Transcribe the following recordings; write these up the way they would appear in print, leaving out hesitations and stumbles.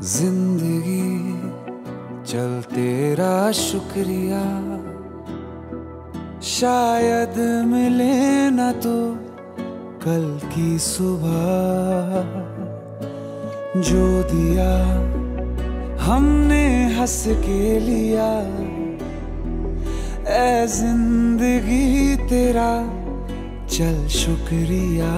जिंदगी चल तेरा शुक्रिया, शायद मिले ना तो कल की सुबह। जो दिया हमने हंस के लिया, ऐ जिंदगी तेरा चल शुक्रिया।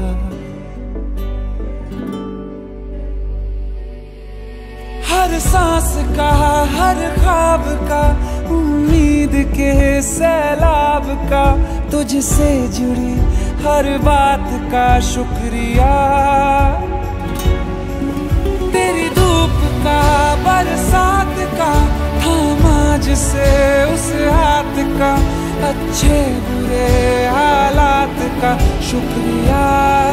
हर सांस का, हर ख्वाब का, उम्मीद के सैलाब का, तुझसे जुड़ी हर बात का शुक्रिया। तेरी धूप का, बरसात का, थामा जिसे उस हाथ का, अच्छे बुरे हालात का शुक्रिया।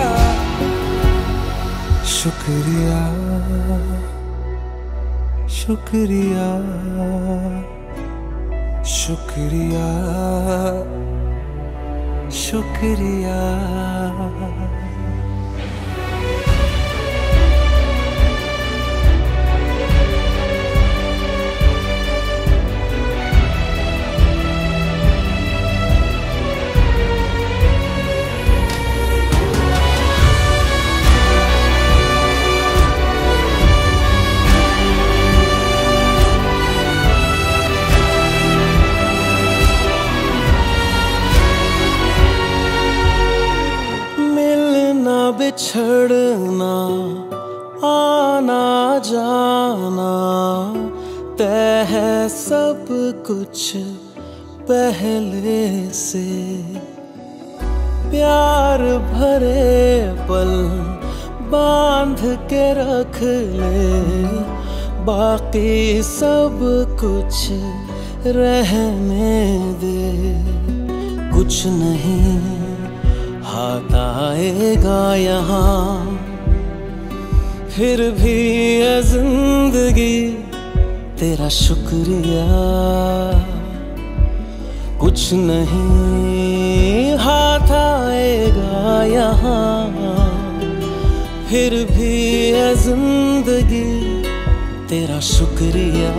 शुक्रिया शुक्रिया शुक्रिया शुक्रिया। बिछड़ना, आना जाना, तय है सब कुछ पहले से। प्यार भरे पल बांध के रख ले, बाकी सब कुछ रहने दे। कुछ नहीं हाथ आएगा यहाँ, फिर भी है जिंदगी तेरा शुक्रिया। कुछ नहीं हाथ आएगा यहाँ, फिर भी है जिंदगी तेरा शुक्रिया।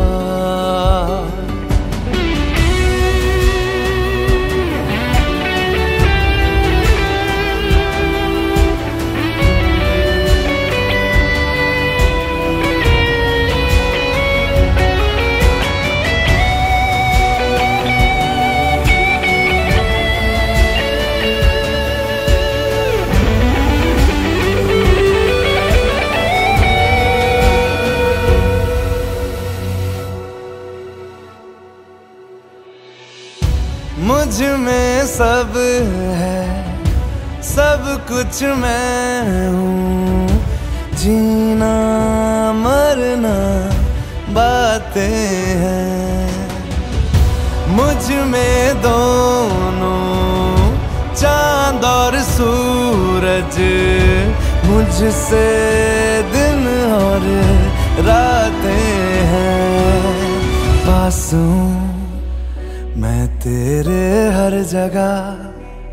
मुझ में सब है, सब कुछ मैं हूँ। जीना मरना बातें हैं, मुझ में दोनों चांद और सूरज। मुझसे दिन और रातें हैं। पास हूँ मैं तेरे हर जगह,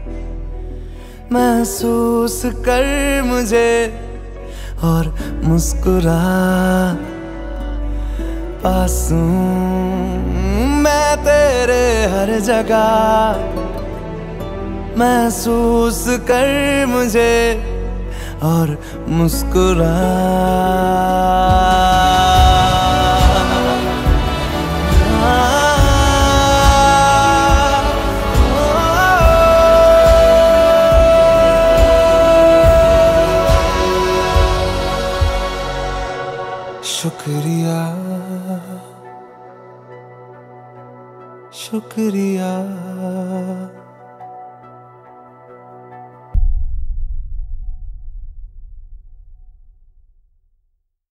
महसूस कर मुझे और मुस्कुरा। पास हूँ मैं तेरे हर जगह, महसूस कर मुझे और मुस्कुरा। शुक्रिया शुक्रिया।